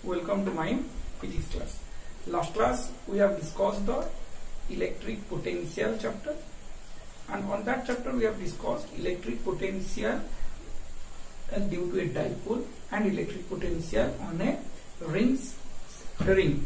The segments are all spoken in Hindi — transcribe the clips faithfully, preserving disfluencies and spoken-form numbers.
Welcome to my physics class. Last class we have discussed the electric potential chapter, and on that chapter we have discussed electric potential due to a dipole and electric potential on a rings ring.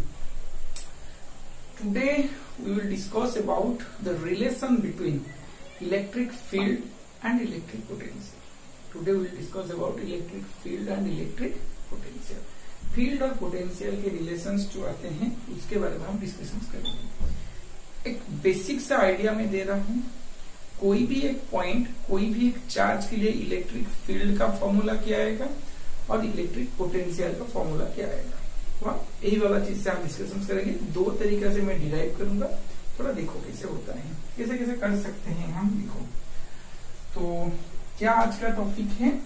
Today we will discuss about the relation between electric field and electric potential. Today we will discuss about electric field and electric potential. Field और पोटेंशियल के रिलेशंस जो आते हैं उसके बारे में हम डिस्कशन करेंगे। एक बेसिक सा आइडिया मैं दे रहा हूं, कोई भी एक पॉइंट, कोई भी एक चार्ज के लिए इलेक्ट्रिक फील्ड का फॉर्मूला क्या आएगा और इलेक्ट्रिक पोटेंशियल का फॉर्मूला क्या आएगा, यही वाला चीज से हम डिस्कशन करेंगे। दो तरीके से मैं डिराइव करूंगा, थोड़ा देखो कैसे होता है, कैसे कैसे कर सकते हैं हम। देखो तो क्या आज का टॉपिक है,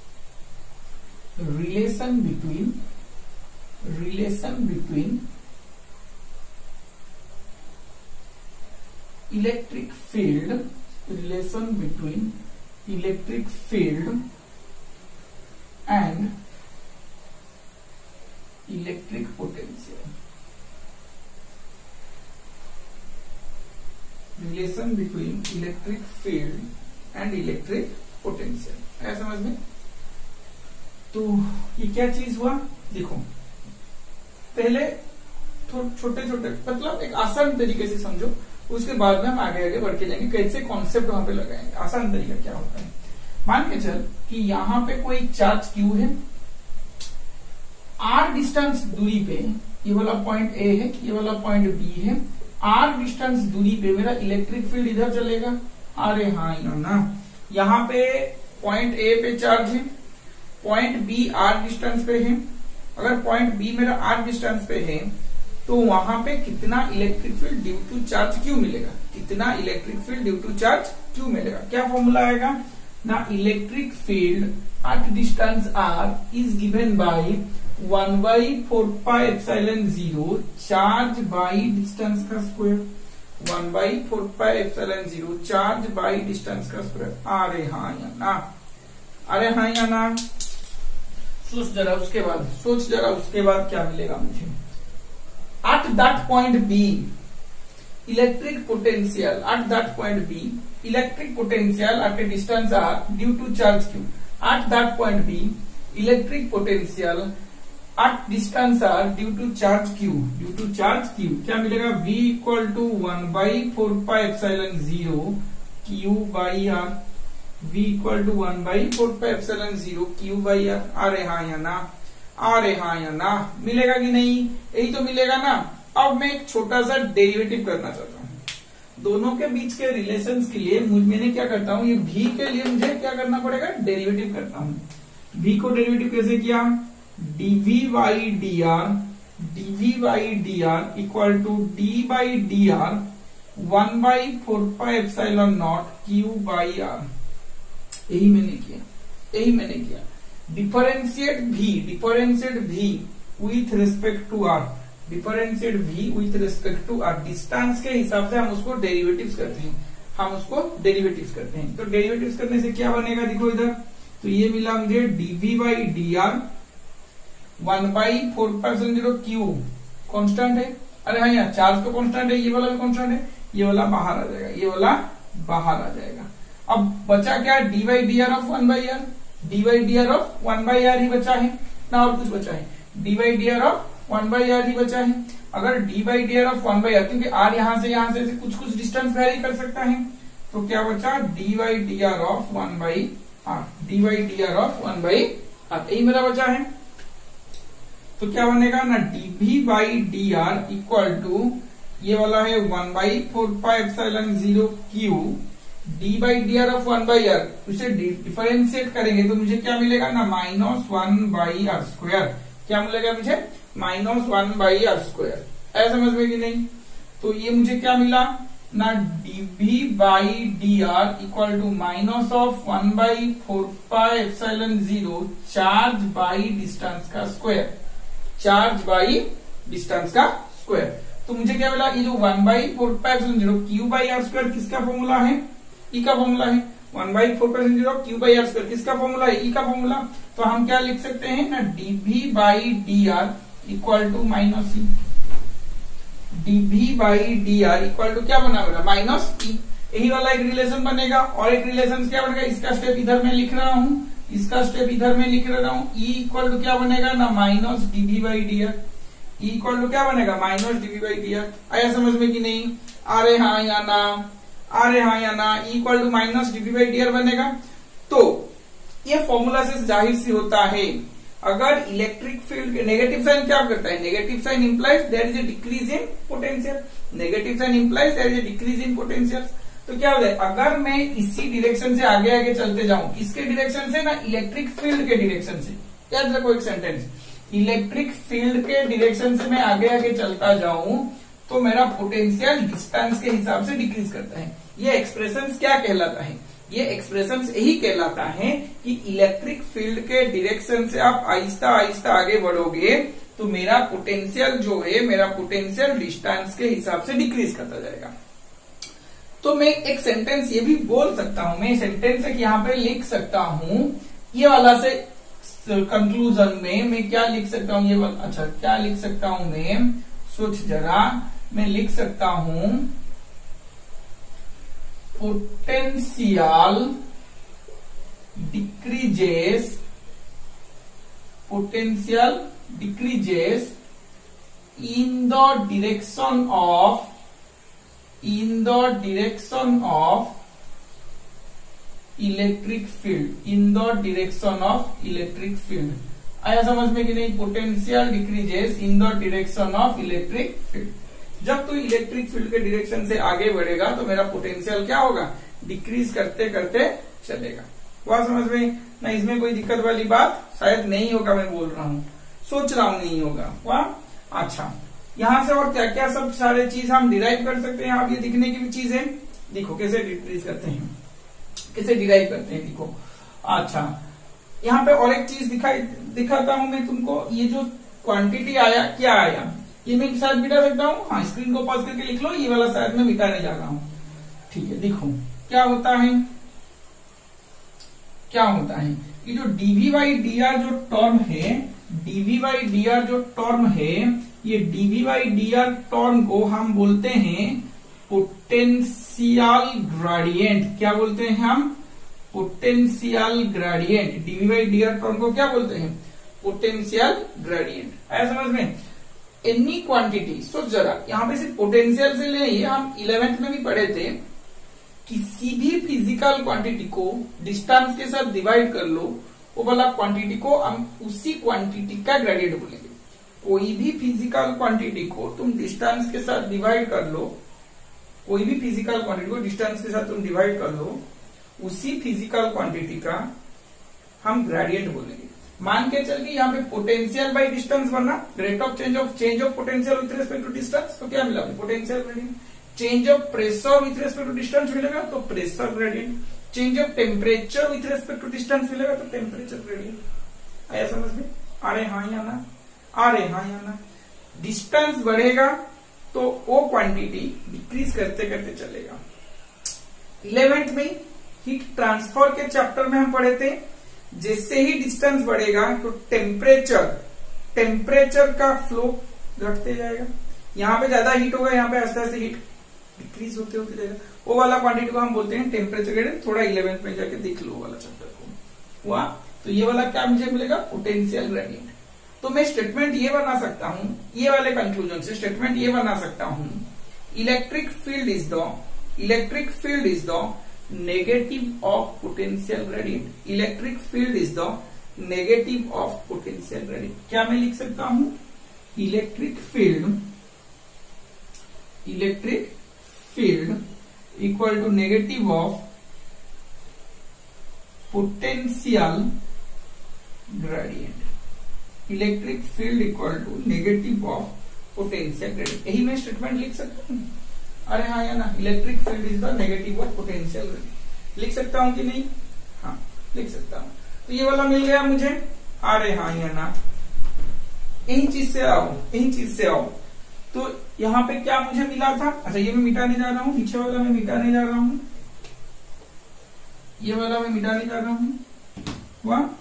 relation between relation between electric field relation between electric field and electric potential relation between electric field and electric potential। है समझ में? तो ये क्या चीज हुआ, देखो पहले छोटे छोटे मतलब एक आसान तरीके से समझो, उसके बाद में हम आगे आगे बढ़ के जाएंगे कैसे कॉन्सेप्ट वहां पे लगाएंगे। आसान तरीका क्या होता है, मान के चल कि यहाँ पे कोई चार्ज क्यू है, आर डिस्टेंस दूरी पे, ये वाला पॉइंट ए है, ये वाला पॉइंट बी है, आर डिस्टेंस दूरी पे मेरा इलेक्ट्रिक फील्ड इधर चलेगा। अरे हाँ ना, यहाँ पे पॉइंट ए पे चार्ज है, पॉइंट बी आर डिस्टेंस पे है। अगर पॉइंट बी मेरा आर डिस्टेंस पे है तो वहां पे कितना electric field due to charge Q मिलेगा, कितना electric field due to charge Q मिलेगा। क्या फॉर्मूला आएगा ना, electric field at distance R is given by one by four pi epsilon zero charge by distance का square, one by four pi epsilon zero charge by distance का स्क्वायर। अरे हाँ या ना, अरे हाँ या ना, सोच जरा उसके बाद सोच जरा उसके बाद क्या मिलेगा मुझे। At that point B electric potential, at that point B electric potential at a distance R due to charge Q, at that point B electric potential at distance R due to charge Q, due to charge Q क्या मिलेगा, v equal to one by four pi epsilon zero Q by R, v equal to one by four pi epsilon zero Q by R. अरे हाँ या ना, अरे हाँ या ना, मिलेगा कि नहीं, यही तो मिलेगा ना। अब मैं एक छोटा सा डेरिवेटिव करना चाहता हूँ दोनों के बीच के रिलेशंस के लिए। मैंने क्या करता हूँ, ये v के लिए मुझे क्या करना पड़ेगा, डेरिवेटिव करता हूँ। v को डेरिवेटिव कैसे किया, dv by D R, dv by D R equal to d by D R one by four pi epsilon not Q by R. यही मैंने किया, यही मैंने किया। Differentiate v, differentiate v with respect to r, differentiate v with respect to r। Distance के हिसाब से हम उसको डेरिवेटिव्स करते हैं, हम उसको डेरिवेटिव्स करते हैं। तो डेरिवेटिव्स करने से क्या बनेगा, देखो इधर तो ये मिला मुझे dv by D R one by four pi zero Q constant है। अरे हाँ यार, चार्ज तो कॉन्स्टेंट है, ये वाला भी कॉन्स्टेंट है, ये वाला बाहर आ जाएगा, ये वाला बाहर आ जाएगा। अब बचा क्या, D by D R of one by R, D by D R of one by R ही बचा है ना, और कुछ बचा है, D by D R of one by R ही बचा है। अगर D by D R of one by R, क्योंकि आर यहां से यहां से कुछ कुछ डिस्टेंस वेरी कर सकता है, तो क्या बचा, D by D R of one by R, D by D R of one by R, यही मेरा बचा है। तो क्या बनेगा ना, D V by D R equal to ये वाला है one by four pi epsilon zero Q D by D R of one by R, उसे डिफरेंशिएट करेंगे तो मुझे क्या मिलेगा ना, minus one by R square. क्या मिलेगा मुझे, minus one by R square. ऐसा समझ में कि नहीं, तो ये मुझे क्या मिला ना, D V by D R equal to minus of one by four pi epsilon zero charge by distance का स्क्वायर, चार्ज बाई डिस्टेंस का स्क्वायर। तो मुझे क्या मिला, ये जो one by four pi epsilon zero Q by R square किसका फॉर्मूला है, ई का फॉर्मूला है। One by four pi zero Q by R square किसका फॉर्मूला है, ई का फॉर्मूला। तो हम क्या लिख सकते हैं ना, D V by D R equal to minus E, D V by D R equal to क्या बना मेरा माइनस ई। यही वाला एक रिलेशन बनेगा और एक रिलेशन क्या बनेगा, इसका स्टेप इधर में लिख रहा हूं, इसका स्टेप इधर में लिख रहा हूं। ई इक्वल टू क्या बनेगा ना minus DV by D R, E equal to क्या बनेगा minus DV by D R. आया समझ में कि नहीं? अरे हाँ या ना, अरे हाँ या ना, E equal to minus DV by D R बनेगा। तो ये फॉर्मूला से जाहिर सी होता है, अगर इलेक्ट्रिक फील्ड नेगेटिव साइन क्या करता है, negative sign implies there is a decrease in potential, negative sign implies there is a decrease in potential. तो क्या होता है, अगर मैं इसी डायरेक्शन से आगे आगे चलते जाऊं, किसके डायरेक्शन से ना इलेक्ट्रिक फील्ड के डायरेक्शन से, याद रखो एक सेंटेंस, इलेक्ट्रिक फील्ड के डायरेक्शन से मैं आगे आगे चलता जाऊं तो मेरा पोटेंशियल डिस्टेंस के हिसाब से डिक्रीज करता है। ये एक्सप्रेशन क्या कहलाता है, ये एक्सप्रेशन यही कहलाता है कि इलेक्ट्रिक फील्ड के डायरेक्शन से आप आहिस्ता आहिस्ता आगे बढ़ोगे तो मेरा पोटेंशियल जो है, मेरा पोटेंशियल डिस्टेंस के हिसाब से डिक्रीज करता जाएगा। तो मैं एक सेंटेंस ये भी बोल सकता हूं, मैं सेंटेंस एक यहाँ पे लिख सकता हूं, ये वाला से कंक्लूजन में मैं क्या लिख सकता हूं, ये वाला, अच्छा क्या लिख सकता हूं मैं, सोच जरा, मैं लिख सकता हूं potential decreases, potential decreases in the direction of, in the direction of electric field, in the direction of electric field। आया समझ में कि नहीं, potential decreases in the direction of electric field. जब तू इलेक्ट्रिक फील्ड के डायरेक्शन से आगे बढ़ेगा तो मेरा पोटेंशियल क्या होगा, डिक्रीज करते करते चलेगा। वह समझ में ना, इसमें कोई दिक्कत वाली बात शायद नहीं होगा, मैं बोल रहा हूं, सोच रहा हूं नहीं होगा। वाह अच्छा, यहां से और क्या क्या सब सारे चीज हम डिराइव कर सकते हैं। आप ये दिखने की भी चीजें देखो कैसे डिक्रीज करते हैं, कैसे डिराइव करते हैं, देखो। अच्छा यहाँ पे और एक चीज दिखाई दिखाता हूं मैं तुमको, ये जो क्वांटिटी आया क्या आया, ये मैं शायद मिटा सकता हूँ। हाँ, स्क्रीन को पॉज करके लिख लो, ये वाला शायद मैं मिटाने जा रहा हूँ। ठीक है, देखो क्या होता है, क्या होता है, ये जो डीवी बाई डी आर जो टर्म है, डीवी बाई डी आर जो टर्म है, ये D V by D R term को हम बोलते हैं पोटेंशियल ग्रेडियंट। क्या बोलते हैं हम, potential gradient. D V by D R term को क्या बोलते हैं, पोटेंशियल ग्रेडियंट। आया समझ में? एनी क्वांटिटी, सोच जरा, यहाँ पे सिर्फ पोटेंशियल से ले, हम इलेवेंथ में भी पढ़े थे, किसी भी फिजिकल क्वांटिटी को डिस्टेंस के साथ डिवाइड कर लो, वो वाला क्वांटिटी को हम उसी क्वांटिटी का ग्रेडियंट बोलेंगे। कोई भी फिजिकल क्वांटिटी को तुम डिस्टेंस के साथ डिवाइड कर लो, कोई भी फिजिकल क्वांटिटी को डिस्टेंस के साथ तुम डिवाइड कर लो, उसी फिजिकल क्वांटिटी का हम ग्रेडियंट बोलेंगे। मान के चल के यहाँ पे पोटेंशियल बाई डिस्टेंस बनना, rate of change of change of potential with respect to distance, तो क्या मिला potential gradient. Change of pressure with respect to distance मिलेगा तो pressure gradient. Change of temperature with respect to distance मिलेगा तो टेम्परेचर ग्रेडियंट। आया समझ में? अरे हाँ या ना, अरे हाँ या ना। डिस्टेंस बढ़ेगा तो वो क्वांटिटी डिक्रीज करते करते चलेगा। इलेवेंथ में हीट ट्रांसफर के चैप्टर में हम पढ़े थे, जैसे ही डिस्टेंस बढ़ेगा तो टेम्परेचर, टेम्परेचर का फ्लो घटते जाएगा। यहाँ पे ज्यादा हीट होगा, यहाँ पे आस्ते आस्ते हीट डिक्रीज होते होते जाएगा। वो वाला क्वांटिटी को हम बोलते हैं टेम्परेचर ग्रेडियंट। थोड़ा इलेवेंथ में जाके देख लो वाला चैप्टर को। हुआ तो ये वाला क्या मुझे मिलेगा, पोटेंशियल ग्रेडियंट। तो मैं स्टेटमेंट ये बना सकता हूं, ये वाले कंक्लूजन से स्टेटमेंट ये बना सकता हूं, electric field is the, electric field is the negative of potential gradient. Electric field is the negative of potential gradient. क्या मैं लिख सकता हूं, electric field, electric field equal to negative of potential gradient. Electric field equal to negative of potential gradient. यही मैं स्टेटमेंट लिख सकता हूँ। अरे हाँ या ना, electric field is the negative of potential gradient. लिख सकता हूँ कि नहीं? हाँ लिख सकता हूँ। तो ये वाला मिल गया मुझे। अरे हाँ या ना, यही चीज से आओ, यही चीज से आओ। तो यहाँ पे क्या मुझे मिला था, अच्छा ये मैं मिटाने जा रहा हूँ, नीचे वाला मैं मिटाने जा रहा हूँ, ये वाला मैं मिटाने जा रहा हूँ। वाह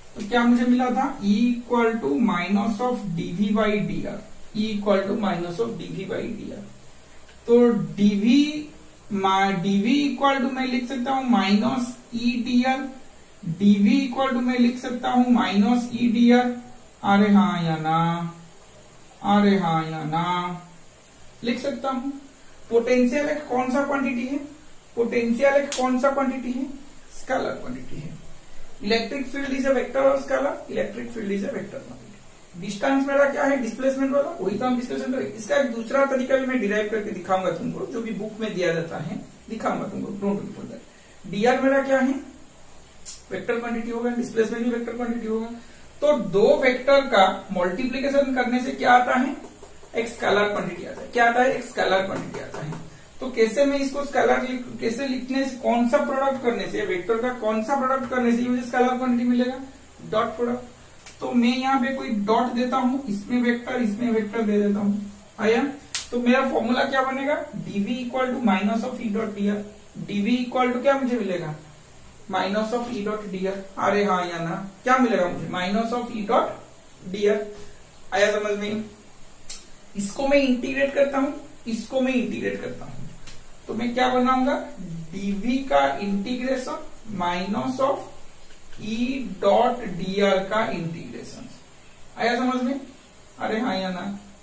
तो क्या मुझे मिला था, E equal to minus of DV by D R, E equal to minus of DV by D R. तो डीवी डीवी इक्वल टू मैं लिख सकता हूं minus E D R, D V equal to मैं लिख सकता हूं माइनस ई डी आर। अरे हाँ या ना, अरे हाँ या ना, लिख सकता हूं। पोटेंशियल एक कौन सा क्वांटिटी है, पोटेंशियल एक कौन सा क्वांटिटी है, स्केलर क्वांटिटी है। Electric field is a vector और scalar, electric field is a vector quantity. Distance मेरा क्या है, डिस्प्लेसमेंट वाला, वही तो हम डिस्कशन करेंगे। इसका एक दूसरा तरीका भी मैं डिराइव करके दिखाऊंगा तुमको, जो भी बुक में दिया जाता है दिखाऊंगा तुमको, don't worry for that. D R मेरा क्या है, वेक्टर क्वांटिटी होगा, डिस्प्लेसमेंट भी वेक्टर क्वांटिटी होगा। तो दो वेक्टर का मल्टीप्लीकेशन करने से क्या आता है, एक स्केलर क्वांटिटी आता है। क्या आता है, एक स्केलर क्वांटिटी आता है। तो कैसे मैं इसको स्केलर कैसे लिखने से, कौन सा प्रोडक्ट करने से, वेक्टर का कौन सा प्रोडक्ट करने से मुझे स्केलर क्वांटिटी मिलेगा, डॉट प्रोडक्ट। तो मैं यहाँ पे कोई डॉट देता हूं, इसमें वेक्टर इसमें वेक्टर दे देता हूं, आया। तो मेरा फॉर्मूला क्या बनेगा, D V equal to minus of E dot D R. D V equal to क्या मुझे मिलेगा, minus of E dot D R. अरे हाँ या ना, क्या मिलेगा मुझे, minus of E dot D R. आया समझ में। इसको मैं इंटीग्रेट करता हूं, इसको मैं इंटीग्रेट करता हूं, तो मैं क्या बनाऊंगा, डीवी का integration minus of E dot D R का इंटीग्रेशन। आया समझ में। अरे हाँ या ना,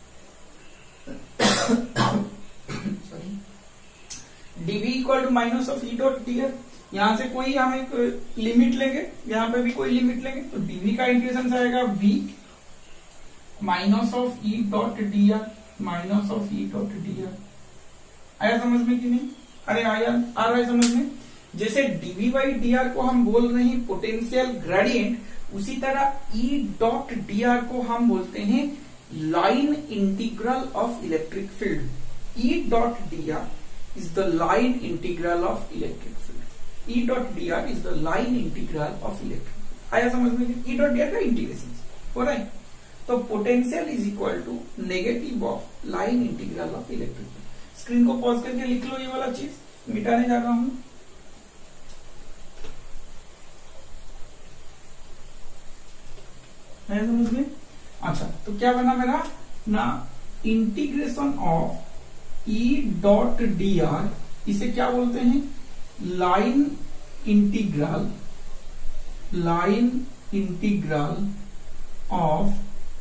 sorry, D V equal to minus of E dot D R. यहां से कोई हम एक लिमिट लेंगे, यहां पे भी कोई लिमिट लेंगे, तो डीवी का इंटीग्रेशन आएगा V minus of E dot D R, minus of E dot D R. आया समझ में कि नहीं, अरे आया, आ रहा है समझ में। जैसे डीवी बाई डी आर को हम बोल रहे हैं पोटेंशियल ग्रेडियंट, उसी तरह ई डॉट डी आर को हम बोलते हैं line integral of electric field. E dot D R is the line integral of electric field. E dot D R is the line integral of electric field. आया समझ में, ई डॉट डी आर का इंटीग्रेशन हो रहा है। तो potential is equal to negative of line integral of electric field. Screen को पॉज करके लिख लो, ये वाला चीज मिटाने जा रहा हूं। है समझ में। अच्छा, तो क्या बना मेरा ना, integration of E dot D R, इसे क्या बोलते हैं, line integral, line integral of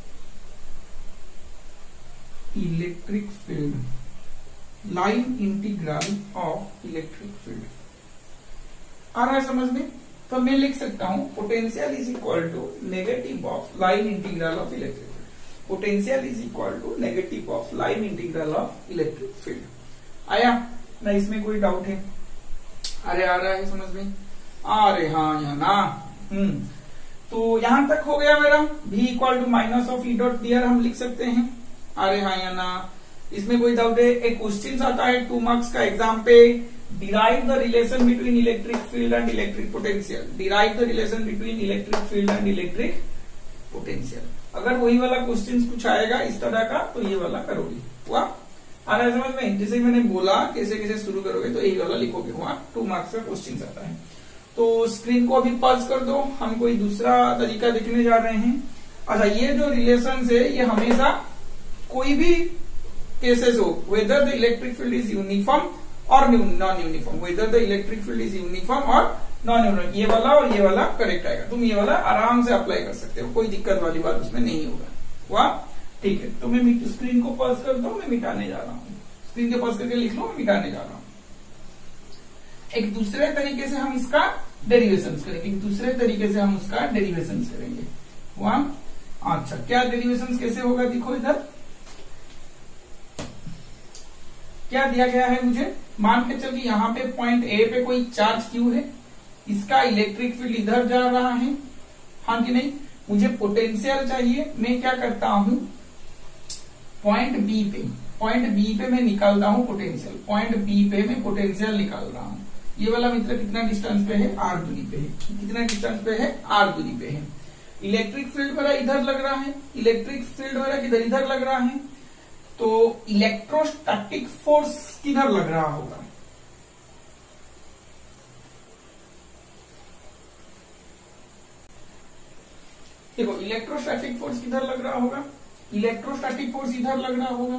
electric field, line integral of electric field. आ रहा है समझ में। तो मैं लिख सकता हूं potential is equal to negative of line integral of electric field. Potential is equal to negative of line integral of electric field. आया ना, इसमें कोई डाउट है, अरे आ रहा है समझ में, अरे हाँ या ना। हम्म तो यहां तक हो गया मेरा। v equal to minus of E dot D R हम लिख सकते हैं, अरे हाँ या ना। इसमें कोई डाउट है। एक क्वेश्चन आता है टू मार्क्स का एग्जाम पे, derive the relation between electric field and electric potential. Derive the relation between electric field and electric potential. अगर वही वाला क्वेश्चन कुछ आएगा इस तरह का, तो ये वाला करोगे। हुआ, आ रहा है समझ में। जैसे मैंने बोला कैसे कैसे शुरू करोगे, तो यही वाला लिखोगे। हुआ, टू मार्क्स का क्वेश्चन आता है। तो स्क्रीन को अभी पॉज कर दो, हम कोई दूसरा तरीका देखने जा रहे हैं। अच्छा, ये जो रिलेशन है ये हमेशा कोई भी केसेस हो, whether the electric field is uniform और non uniform, whether the electric field is uniform और नॉन यूनिफॉर्म, ये वाला और ये वाला करेक्ट आएगा। तुम ये वाला आराम से अप्लाई कर सकते हो, कोई दिक्कत वाली बात उसमें नहीं होगा। वाह, ठीक है। तो मैं स्क्रीन को पॉज कर दो, मैं मिटाने जा रहा हूँ। स्क्रीन के पॉज करके लिख लो, मैं मिटाने जा रहा हूँ। एक दूसरे तरीके से हम इसका डेरिवेशन करेंगे, एक दूसरे तरीके से हम उसका डेरिवेशन करेंगे। वाह, अच्छा, क्या डेरिवेशन कैसे होगा, देखो इधर क्या दिया गया है मुझे। मान के चलिए यहाँ पे पॉइंट ए पे कोई चार्ज क्यू है, इसका इलेक्ट्रिक फील्ड इधर जा रहा है, हाँ कि नहीं। मुझे पोटेंशियल चाहिए, मैं क्या करता हूं, पॉइंट बी पे, पॉइंट बी पे मैं निकालता हूं पोटेंशियल, पॉइंट बी पे मैं पोटेंशियल निकाल रहा हूं। ये वाला मित्र कितना डिस्टेंस पे है, आर दूरी पे है। कितना डिस्टेंस पे है, आर दूरी पे है। इलेक्ट्रिक फील्ड मेरा इधर लग रहा है, इलेक्ट्रिक फील्ड मेरा किधर इधर लग रहा है, तो इलेक्ट्रोस्टैटिक फोर्स किधर लग रहा होगा, देखो इलेक्ट्रोस्टैटिक फोर्स किधर लग रहा होगा, इलेक्ट्रोस्टैटिक फोर्स इधर लग रहा होगा,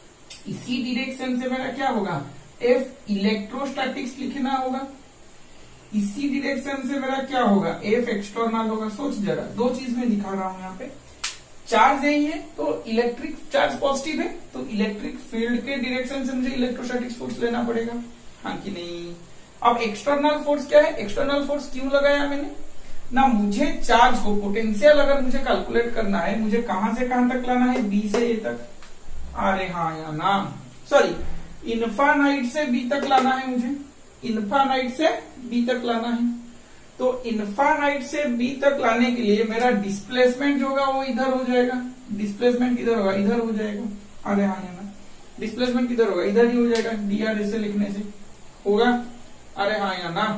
इसी डायरेक्शन से मेरा क्या होगा, एफ इलेक्ट्रोस्टैटिक्स लिखना होगा, इसी डायरेक्शन से मेरा क्या होगा, एफ एक्सटर्नल होगा। सोच जरा, दो चीज में दिखा रहा हूं यहाँ पे, चार्ज यही है तो इलेक्ट्रिक चार्ज पॉजिटिव है, तो इलेक्ट्रिक फील्ड के डायरेक्शन से मुझे इलेक्ट्रोस्टैटिक फोर्स लेना पड़ेगा, हाँ कि नहीं। अब एक्सटर्नल फोर्स क्या है, एक्सटर्नल फोर्स क्यों लगाया मैंने ना, मुझे चार्ज को पोटेंशियल अगर मुझे कैलकुलेट करना है, मुझे कहां से कहां तक लाना है, बी से ए तक, अरे हाँ या ना, सॉरी इन्फानाइट से बी तक लाना है मुझे, इन्फानाइट से बी तक लाना है। तो इन्फानाइट से बी तक लाने के लिए मेरा डिस्प्लेसमेंट जो होगा वो इधर हो जाएगा, डिस्प्लेसमेंट किधर होगा, इधर हो जाएगा, अरे हाँ या ना, डिस्प्लेसमेंट किधर होगा, इधर ही हो जाएगा, डी आर ऐसे लिखने से होगा, अरे हाँ या ना।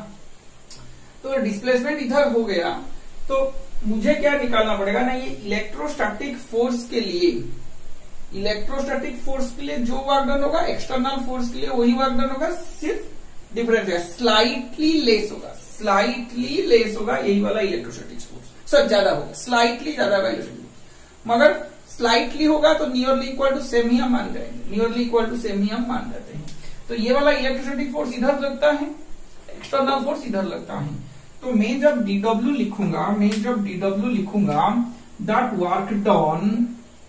तो डिस्प्लेसमेंट इधर हो गया, तो मुझे क्या निकालना पड़ेगा ना, ये इलेक्ट्रोस्टैटिक फोर्स के लिए, इलेक्ट्रोस्टैटिक फोर्स के लिए जो वर्क डन होगा एक्सटर्नल फोर्स के लिए वही वर्क डन होगा, सिर्फ डिफरेंस है, स्लाइटली लेस होगा, स्लाइटली लेस होगा, यही वाला इलेक्ट्रोस्टैटिक फोर्स, सर ज्यादा होगा, स्लाइटली ज्यादा वैल्यू, मगर स्लाइटली होगा तो नियरली इक्वल टू सेम ही हम मान जाएंगे, नियरली इक्वल टू सेम ही हम मान जाते हैं। तो ये वाला इलेक्ट्रोस्टैटिक फोर्स इधर लगता है, एक्सटर्नल फोर्स इधर लगता है। तो मैं जब डी डब्ल्यू लिखूंगा, मैं जब डी डब्ल्यू लिखूंगा, that work done,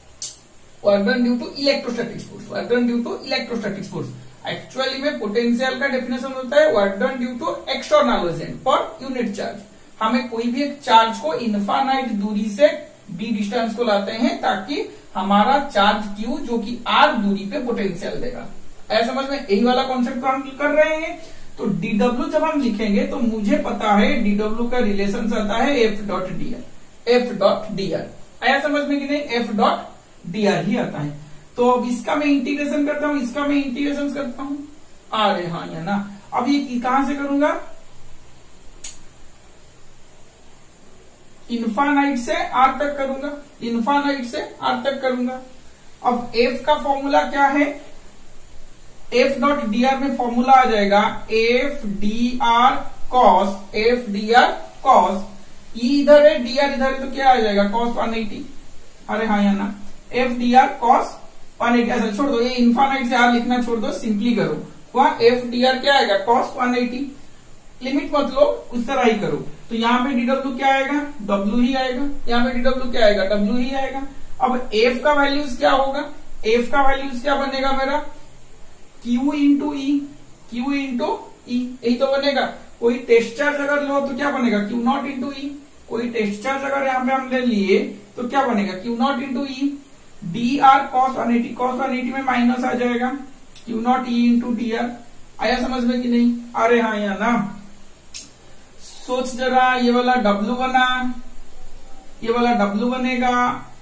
work done due to electrostatic force, work done due to electrostatic force. Actually में पोटेंशियल का डेफिनेशन होता है work done due to external agent per unit charge. हमें कोई भी एक चार्ज को इनफाइनाइट दूरी से बी डिस्टेंस को लाते हैं ताकि हमारा चार्ज क्यू जो कि आर दूरी पे पोटेंशियल देगा। ऐसा समझ में, यही वाला कॉन्सेप्ट हम कर रहे हैं। तो डी डब्ल्यू जब हम लिखेंगे तो मुझे पता है डी डब्ल्यू का रिलेशन आता है F dot D R, F dot D R आया समझ में कि नहीं, एफ डॉट डी आर ही आता है। तो अब इसका मैं इंटीग्रेशन करता हूं, इसका मैं इंटीग्रेशन करता हूं, अरे हाँ या ना। अब ये कहां से करूंगा, इन्फानाइट से आर तक करूंगा, इन्फानाइट से आर तक करूंगा। अब एफ का फॉर्मूला क्या है, एफ डॉट डी आर में फॉर्मूला आ जाएगा F D R cos, F D R cos, E इधर है डी आर इधर है तो क्या आ जाएगा कॉस वन एटी, अरे हाँ या ना, F D R cos one eighty. ऐसा छोड़ दो, ये इन्फानाइट से आर लिखना छोड़ दो, सिंपली करो, वहां एफ डी आर क्या आएगा कॉस वन एटी, लिमिट मत लो, उस तरह ही करो। तो यहाँ पे डी डब्ल्यू क्या आएगा, डब्ल्यू ही आएगा, यहाँ पे डी डब्ल्यू क्या आएगा, डब्ल्यू ही आएगा। अब एफ का वैल्यूज क्या होगा, एफ का वैल्यूज क्या बनेगा मेरा, Q into E, Q into E, यही तो बनेगा। कोई टेस्ट चार्ज अगर लो तो क्या बनेगा, क्यू नॉट इंटू ई, कोई टेस्ट चार्ज अगर यहाँ पे हमने लिए तो क्या बनेगा, Q naught into E, D R cos one eighty, cos one eighty में माइनस आ जाएगा, Q naught E into D R. आया समझ में कि नहीं, अरे हाँ या ना। सोच जरा, ये वाला डब्ल्यू बना, ये वाला डब्ल्यू बनेगा,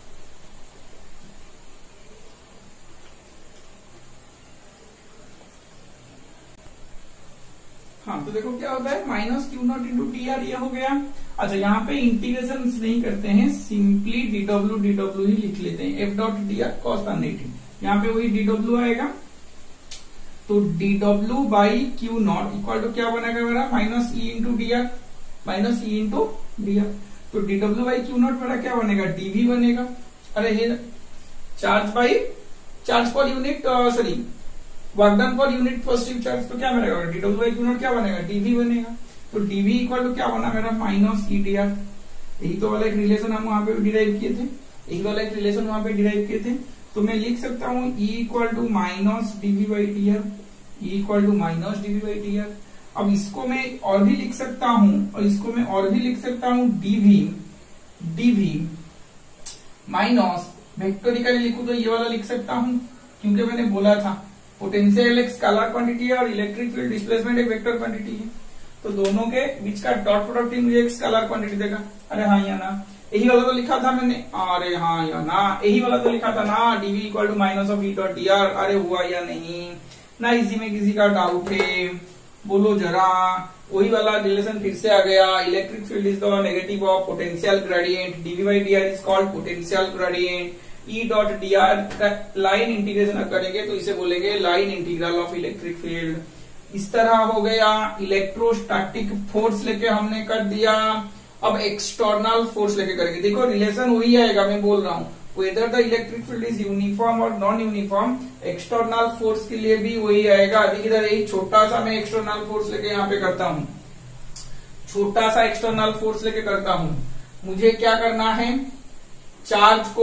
हाँ तो देखो क्या होता है, minus Q naught into D R ये हो गया। अच्छा यहाँ पे इंटीग्रेशन नहीं करते हैं, simply D W D W ही लिख लेते हैं, F dot D R cos one eighty, यहाँ पे वही डी डब्ल्यू आएगा। तो D W by Q naught equal to क्या बनेगा मेरा, minus E into D R, minus E into D R. तो D W by Q naught मेरा क्या बनेगा, डीवी बनेगा। अरे ये charge by charge per unit, sorry work done per unit positive charge, तो क्या बनेगा D W by Q naught क्या बनेगा, डीवी बनेगा। तो डीवी इक्वल टू क्या बना मेरा, माइनस ई डी आर। यही तो वाला एक रिलेशन हम वहां पे डिराइव किए थे, यही वाला एक रिलेशन वहां पे डिराइव किए थे। तो मैं लिख सकता हूँ E equal to minus DV by D R, E equal to minus DV by D R. अब इसको मैं और भी लिख सकता हूँ, और इसको मैं और भी लिख सकता हूँ डीवी, डीवी माइनस वेक्टोरिकली लिखू तो ये वाला लिख सकता हूँ, क्योंकि मैंने बोला था पोटेंशियल एक स्केलर क्वांटिटी है और इलेक्ट्रिक फील्ड डिस्प्लेसमेंट एक वेक्टर क्वांटिटी है। तो दोनों के बीच का डॉट प्रोडक्ट ही मुझे एक स्केलर क्वांटिटी देगा। अरे हाँ या ना, यही वाला तो लिखा था मैंने, अरे हाँ या ना, यही वाला तो लिखा था ना, D V equal to minus of E dot D R. अरे हुआ या नहीं ना, इसी में किसी का डाउट है बोलो जरा। वही वाला रिलेशन फिर से आ गया, electric field is the negative of potential gradient, D V by D R is called potential gradient. E dot D R का लाइन इंटीग्रेशन करेंगे तो इसे बोलेंगे line integral of electric field. इस तरह हो गया, इलेक्ट्रोस्टैटिक फोर्स लेके हमने कर दिया। अब एक्सटर्नल फोर्स लेके करेंगे। देखो रिलेशन वही आएगा, मैं बोल रहा हूँ whether the electric field is uniform और नॉन यूनिफॉर्म, एक्सटर्नल फोर्स के लिए भी वही आएगा। अभी इधर यही छोटा सा मैं एक्सटर्नल फोर्स लेके यहाँ पे करता हूँ, छोटा सा एक्सटर्नल फोर्स लेके करता हूं। मुझे क्या करना है, चार्ज को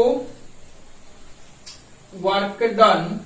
वर्क डन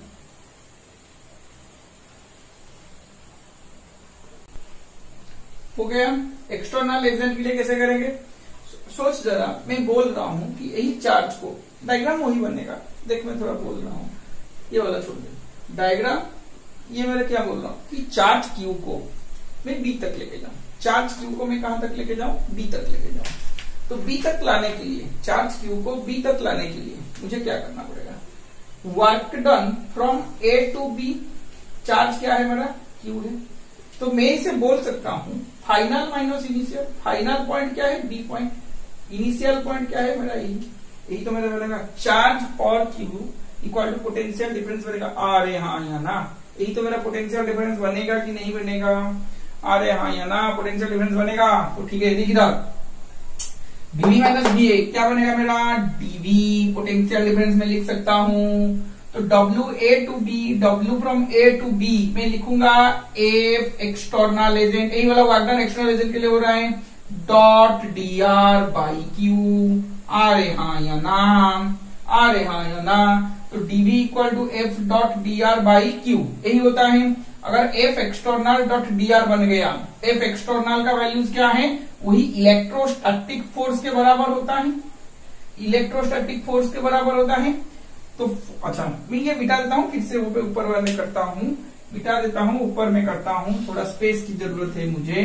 हो गया। एक्सटर्नल एजेंट के लिए कैसे करेंगे, सोच जरा, मैं बोल रहा हूं कि यही चार्ज को, डायग्राम वही बनेगा, देख मैं थोड़ा बोल रहा हूं, ये वाला छोड़ दे डायग्राम, ये मेरा क्या बोल रहा हूं कि चार्ज क्यू को मैं बी तक लेके जाऊं, चार्ज क्यू को मैं कहां तक लेके जाऊं, बी तक लेके जाऊं। तो बी तक लाने के लिए, चार्ज क्यू को बी तक लाने के लिए मुझे क्या करना पड़ेगा, work done from A to B, charge क्या है मेरा, क्यू है, तो मैं इसे बोल सकता हूं final minus initial, final point क्या है, बी पॉइंट, इनिशियल पॉइंट क्या है मेरा, यही यही तो मेरा बनेगा चार्ज और Q equal to potential difference बनेगा। अरे हाँ यहाँ ना, यही तो मेरा पोटेंशियल डिफरेंस बनेगा कि नहीं बनेगा, अरे हाँ यहाँ ना पोटेंशियल डिफरेंस बनेगा। तो ठीक है, देखिए डीवी माइनस बी ए क्या बनेगा मेरा, डीवी पोटेंशियल डिफरेंस में लिख सकता हूं, तो W A to B, W from A to B में लिखूंगा एफ एक्सटर्नल एजेंट, यही वाला वर्क डन एक्सटर्नल एजेंट के लिए हो रहा है, dot D R by Q, अरे हाँ या ना, अरे हाँ या ना, तो D V equal to F dot D R by Q, यही होता है। अगर F external dot D R बन गया, एफ एक्सटर्नल का वैल्यूज क्या है, वही इलेक्ट्रोस्टैटिक फोर्स के बराबर होता है, इलेक्ट्रोस्टैटिक फोर्स के बराबर होता है। तो अच्छा मैं ये मिटा देता हूँ, फिर से ऊपर ऊपर वाले करता हूँ, मिटा देता हूँ, ऊपर में करता हूँ, थोड़ा स्पेस की जरूरत है मुझे,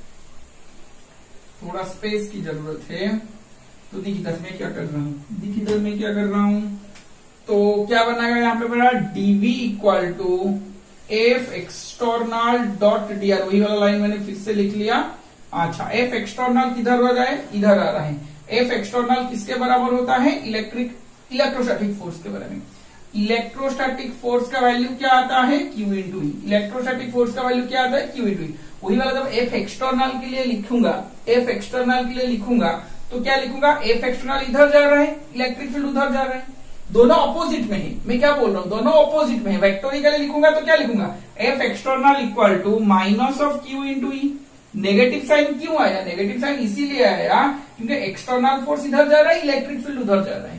थोड़ा स्पेस की जरूरत है। तो देखिए दस में क्या कर रहा हूँ, देखिए दस में क्या कर रहा हूँ, तो क्या बनेगा यहाँ पे मेरा D V equal to F external dot D R, वही वाला लाइन मैंने फिर से लिख लिया। अच्छा एफ एक्सटर्नल किधर हो रहा है, इधर आ रहा है, एफ एक्सटर्नल किसके बराबर होता है, इलेक्ट्रिक इलेक्ट्रोस्टैटिक फोर्स के बराबर। इलेक्ट्रोस्टैटिक फोर्स का वैल्यू क्या आता है, Q into E, electrostatic force का वैल्यू क्या आता है, क्यू इंटू ई। वही वाला जब एफ एक्सटर्नल के लिए लिखूंगा, एफ एक्सटर्नल के लिए लिखूंगा तो क्या लिखूंगा, एफ एक्सटर्नल इधर जा रहा है, इलेक्ट्रिक फील्ड उधर जा रहा है, दोनों ऑपोजिट में है। मैं क्या बोल रहा हूँ, दोनों ऑपोजिट में है। वेक्टोरिकली लिखूंगा तो क्या लिखूंगा, F external equal to minus of Q into E. Negative sign क्यों आया, नेगेटिव साइन इसीलिए आया क्योंकि एक्सटर्नल फोर्स इधर जा रहा है, इलेक्ट्रिक फील्ड उधर जा रहा है।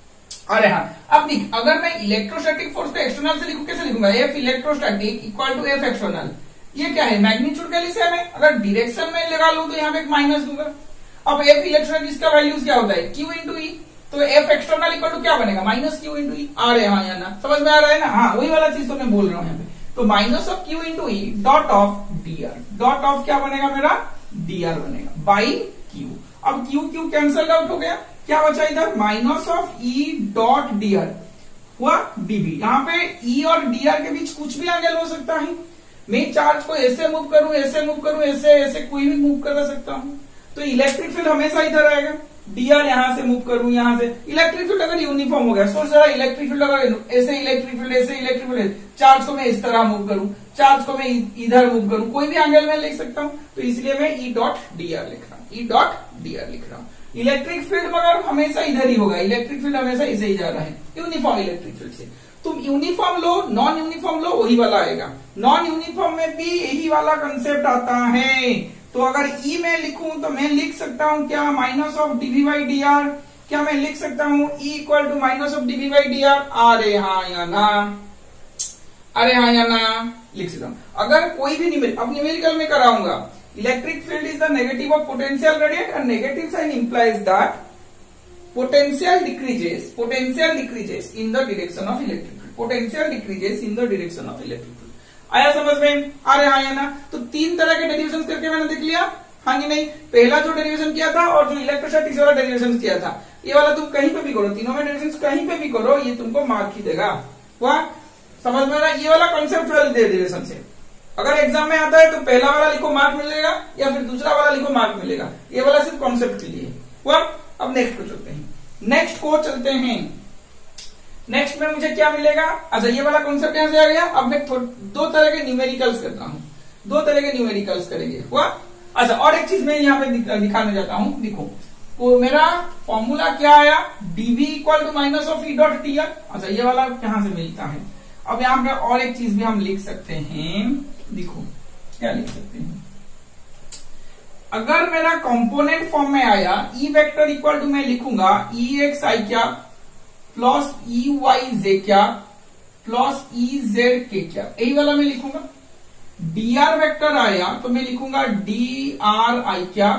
अरे हाँ, अब देख, अगर मैं इलेक्ट्रोस्टैटिक फोर्स को एक्सटर्नल से लिखूं, कैसे लिखूंगा, F electrostatic equal to F external. ये क्या है, मैग्नीट्यूड का लिखा है, अगर डायरेक्शन में लगा लूं तो यहाँ पे एक माइनस दूंगा। अब एफ इलेक्ट्रोस्टैटिक इसका वैल्यूज क्या होता है, क्यू इंटू ई, तो एफ एक्सटर्नल इक्वल टू क्या बनेगा, माइनस क्यू इंटू ई। आ रहे हाँ या ना, समझ में आ रहा है ना, हाँ वही वाला चीज तो मैं बोल रहा हूँ यहाँ पे। तो minus of Q into E dot of D R, dot of क्या बनेगा मेरा, डी आर बनेगा बाई क्यू। अब क्यू क्यू कैंसल आउट हो गया, क्या बचा इधर, minus of E dot D R हुआ डीवी। यहाँ पे ई और डी आर के बीच कुछ भी एंगल हो सकता है, मैं चार्ज को ऐसे मूव करूं, ऐसे मूव करूं, ऐसे ऐसे कोई भी मूव कर सकता हूं, तो इलेक्ट्रिक फील्ड हमेशा इधर आएगा। डी आर यहां से मूव करूं, यहां से, इलेक्ट्रिक फील्ड अगर यूनिफॉर्म हो गया, सोच जरा, इलेक्ट्रिक फील्ड अगर ऐसे इलेक्ट्रिक फील्ड, ऐसे इलेक्ट्रिक फील्ड, चार्ज को मैं इस तरह मूव करूं, चार्ज को मैं इधर मूव करूं, कोई भी एंगल में लिख सकता हूं। तो इसलिए मैं ई डॉट डी आर लिख रहा हूं, ई डॉट डी आर लिख रहा हूं। इलेक्ट्रिक फील्ड मगर हमेशा इधर ही होगा, इलेक्ट्रिक फील्ड हमेशा इसे ही जा रहा है, यूनिफॉर्म इलेक्ट्रिक फील्ड से। तुम यूनिफॉर्म लो, नॉन यूनिफॉर्म लो, वही वाला आएगा। नॉन यूनिफॉर्म में भी यही वाला कंसेप्ट आता है। तो अगर ई में लिखूं तो मैं लिख सकता हूं क्या, minus of DV by D R, क्या मैं लिख सकता हूं E equal to minus of DV by D R. अरे हाँ या ना, अरे हाँ या ना, लिख सकता हूं। अगर कोई भी न्यूमेरिकल, अब न्यूमेरिकल में कराऊंगा, electric field is the negative of potential gradient and negative sign implies that potential decreases, potential decreases in the direction of electric field, potential decreases in the direction of electric field। आया समझ में, आ रहे हाँ या ना। तो तीन तरह के डेरिवेशन करके मैंने देख लिया, हाँ कि नहीं। पहला जो डेरिवेशन किया था और जो इलेक्ट्रोस्टैटिक्स वाला डेरिवेशन किया था, ये वाला तुम कहीं पे भी करो, तीनों में डेरिवेशन कहीं पे भी करो, ये तुमको मार्क ही देगा। वह समझ में आ रहा है, ये वाला कॉन्सेप्चुअल डेरिवेशन से अगर एग्जाम में आता है तो पहला वाला लिखो मार्क मिलेगा, या फिर दूसरा वाला लिखो मार्क मिलेगा। ये वाला सिर्फ कॉन्सेप्ट के लिए। वह अब नेक्स्ट को चलते हैं, नेक्स्ट को चलते हैं। नेक्स्ट में मुझे क्या मिलेगा, अच्छा ये वाला कॉन्सेप्ट यहां से आ गया। अब मैं दो तरह के न्यूमेरिकल्स करता हूं, दो तरह के न्यूमेरिकल्स करेंगे। हुआ अच्छा, और एक चीज मैं यहाँ पे दिख, दिखाने जाता हूं। देखो तो मेरा फॉर्मूला क्या आया, D V equal to minus of E dot T R. अच्छा, ये वाला कहां से मिलता है। अब यहाँ पे और एक चीज भी हम लिख सकते हैं। देखो क्या लिख सकते हैं, अगर मेरा कंपोनेंट फॉर्म में आया ई वेक्टर इक्वल टू मैं लिखूंगा ई एक्स आई क्या प्लस ई वाई जे क्या प्लस ई जेड के क्या, यही वाला मैं लिखूंगा। डी आर वेक्टर आया तो मैं लिखूंगा डी आर आई क्या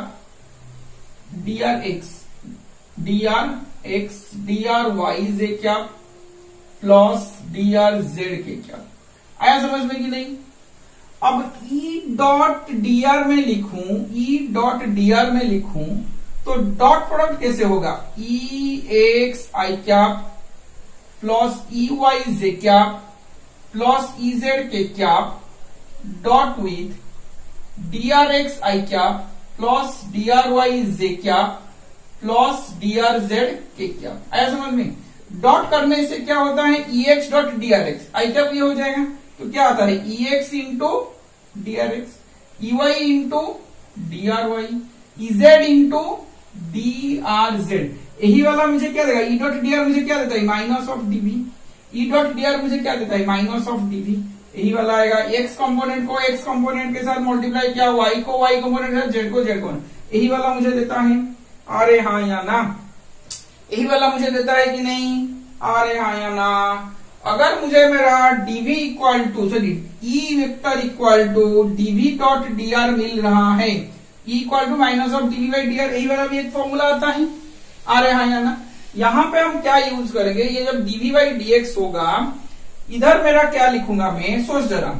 D R X D R X D R Y जे क्या प्लस डी आर जेड के क्या। आया समझ में कि नहीं। अब ई डॉट डी आर में लिखूं, ई डॉट डी आर में लिखूं तो डॉट प्रोडक्ट कैसे होगा, ई एक्स आई क्या प्लस ई वाई जे क्या प्लस ई जेड के क्या dot with D R X आई क्या प्लस डी आर वाई जे क्या प्लस डी आर जेड के क्या। आया समझ में। डॉट करने से क्या होता है, E X dot D R X, आई क्या ये हो जाएगा तो क्या आता है E X into D R X, E Y into D R Y, E Z into D R Z. यही वाला मुझे क्या देगा, ई डॉट डी आर मुझे क्या देता है minus of D V, E dot D R मुझे क्या देता है माइनस ऑफ डीवी। यही वाला आएगा, एक्स कंपोनेंट को एक्स कंपोनेंट के साथ मल्टीप्लाई किया, वाई को वाई कंपोनेंट जेड को जेड को, यही वाला मुझे देता है। अरे हाँ या ना, यही वाला मुझे देता है कि नहीं, अरे हाँ या ना। अगर मुझे मेरा D V equal to sorry E vector equal to D V dot D R मिल रहा है, E equal to minus of DV by D R, यही वाला भी एक फॉर्मूला आता है। अरे हाँ या ना। यहाँ पे हम क्या यूज करेंगे, ये जब डीवी बाई डी एक्स होगा, इधर मेरा क्या लिखूंगा मैं, सोच जरा।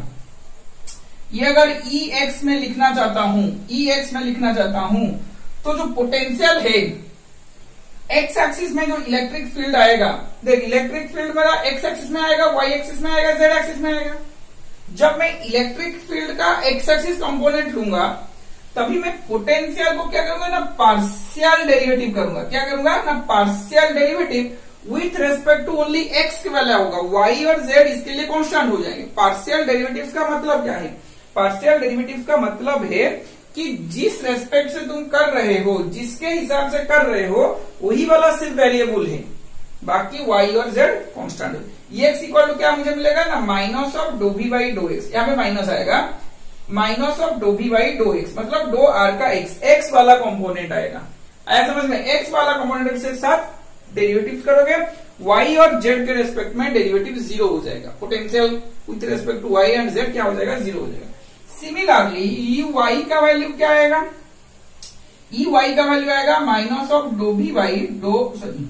ये अगर ई एक्स में लिखना चाहता हूं, ई एक्स में लिखना चाहता हूं तो जो पोटेंशियल है एक्स एक्सिस में जो इलेक्ट्रिक फील्ड आएगा, देख इलेक्ट्रिक फील्ड मेरा एक्स एक्सिस में आएगा, वाई एक्सिस में आएगा, जेड एक्सिस में आएगा। जब मैं इलेक्ट्रिक फील्ड का एक्स एक्सिस कंपोनेंट लूंगा तभी मैं पोटेंशियल को क्या करूंगा ना, पार्शियल डेरिवेटिव करूंगा। क्या करूंगा ना, partial derivative with respect to only X की वैल्यू होगा, वाई और जेड इसके लिए कांस्टेंट हो जाएंगे। पार्शियल डेरिवेटिव्स का मतलब क्या है, पार्शियल डेरिवेटिव्स का मतलब है कि जिस रेस्पेक्ट से तुम कर रहे हो, जिसके हिसाब से कर रहे हो, वही वाला सिर्फ वेरिएबल है, बाकी वाई और जेड कांस्टेंट है। ये एक्स इक्वल टू क्या मुझे मिलेगा ना, माइनस ऑफ डो भी बाई डो एक्स, यहाँ पे माइनस आएगा, माइनस ऑफ डो भी बाई डो एक्स, मतलब डो आर का एक्स, एक्स वाला कंपोनेंट आएगा। आया समझ में। एक्स वाला कंपोनेंट के साथ डेरिवेटिव करोगे, वाई और जेड के रेस्पेक्ट में डेरिवेटिव जीरो हो जाएगा। Potential with respect to Y and Z क्या हो जाएगा, जीरो हो जाएगा। सिमिलरली ई वाई का वैल्यू क्या आएगा, ई वाई का वैल्यू आएगा माइनस ऑफ डो भी वाई डो सॉरी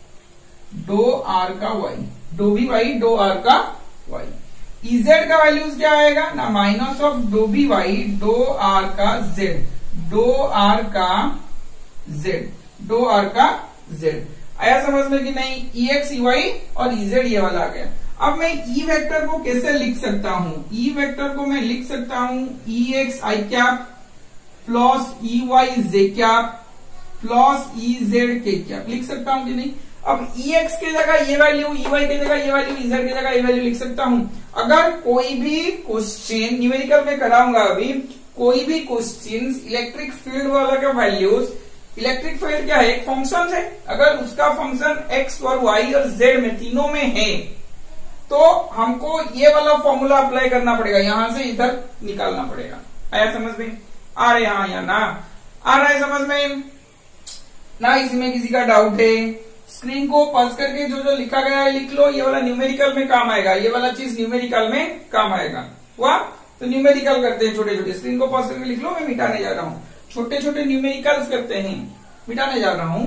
डो आर का वाई, डो भी वाई डो आर का वाई। इजेड का वैल्यूज क्या आएगा ना, माइनस ऑफ डो भी वाई डो आर का जेड, डो आर का जेड, डो आर का जेड। आया समझ में कि नहीं। ई एक्स ई वाई और इजेड ये वाला आ गया। अब मैं ई वेक्टर को कैसे लिख सकता हूं, ई वेक्टर को मैं लिख सकता हूं ई एक्स आई कैप प्लस ई वाई जे कैप प्लस ई जेड के कैप, लिख सकता हूं कि नहीं। अब ई एक्स की जगह ये वैल्यू, ई वाई की जगह ये वैल्यू, ई जेड की जगह ये वैल्यू लिख सकता हूं। अगर कोई भी क्वेश्चन न्यूमेरिकल में कराऊंगा, अभी कोई भी क्वेश्चन इलेक्ट्रिक फील्ड वाला का वैल्यूज, इलेक्ट्रिक फील्ड क्या है, एक फंक्शन है, अगर उसका फंक्शन एक्स और वाई और जेड में तीनों में है तो हमको ये वाला फॉर्मूला अप्लाई करना पड़ेगा, यहां से इधर निकालना पड़ेगा। आया समझ में। आ रहे यहां या ना, आ रहा है समझ में ना। इसमें किसी का डाउट है, स्क्रीन को पॉज करके जो जो लिखा गया है लिख लो। ये वाला न्यूमेरिकल में काम आएगा, ये वाला चीज न्यूमेरिकल में काम आएगा। हुआ तो न्यूमेरिकल करते हैं छोटे छोटे, स्क्रीन को पॉज करके लिख लो। मैं मिटाने जा रहा हूं, छोटे छोटे न्यूमेरिकल्स करते हैं, मिटाने जा रहा हूं।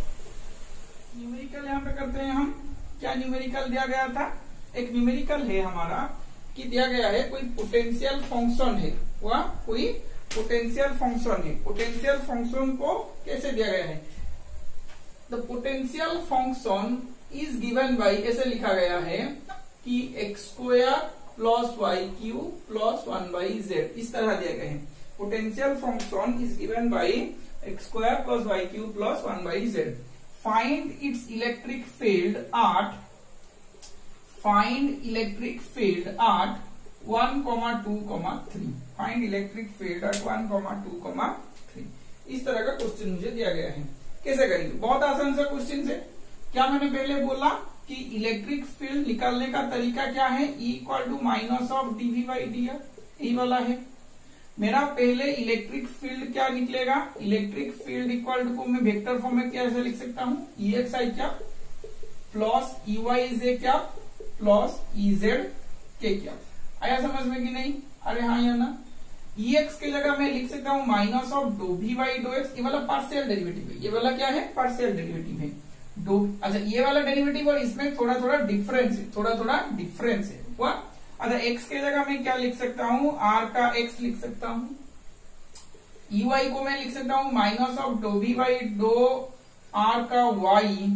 न्यूमेरिकल यहाँ पे करते हैं हम। क्या न्यूमेरिकल दिया गया था, एक न्यूमेरिकल है हमारा कि दिया गया है कोई पोटेंशियल फंक्शन है, वह कोई पोटेंशियल फंक्शन है। पोटेंशियल फंक्शन को कैसे दिया गया है, the potential function is given by, ऐसे लिखा गया है कि x square plus y cube plus one by z, इस तरह दिया गया है। Potential function is given by x square plus y cube plus one by z. Find its electric field at find electric field at one comma two comma three. Find electric field eight one comma two comma three. इस तरह का क्वेश्चन मुझे दिया गया है। कैसे करेंगे? बहुत आसान सा क्वेश्चन है। क्या मैंने पहले बोला कि इलेक्ट्रिक फील्ड निकालने का तरीका क्या है? E equal to minus of DV by D R, यही वाला है मेरा। पहले इलेक्ट्रिक फील्ड क्या निकलेगा? इलेक्ट्रिक फील्ड इक्वल टू को मैं वेक्टर फॉर्म में कैसे लिख सकता हूँ? ई एक्स आई क्या प्लस ई वाई जे क्या प्लस ई जेड के क्या। आया समझ में कि नहीं? अरे हाँ या ना। ई एक्स की जगह मैं लिख सकता हूँ माइनस ऑफ डो वी बाई डो एक्स। ये वाला पार्शियल डेरिवेटिव है, ये वाला क्या है? पार्शियल डेरिवेटिव है। डो अच्छा ये वाला डेरिवेटिव और इसमें थोड़ा थोड़ा डिफरेंस है, थोड़ा थोड़ा डिफरेंस है हुआ। अच्छा एक्स की जगह मैं क्या लिख सकता हूँ? आर का एक्स लिख सकता हूँ। ई वाई को मैं लिख सकता हूँ माइनस ऑफ डो वी बाई डो आर का वाई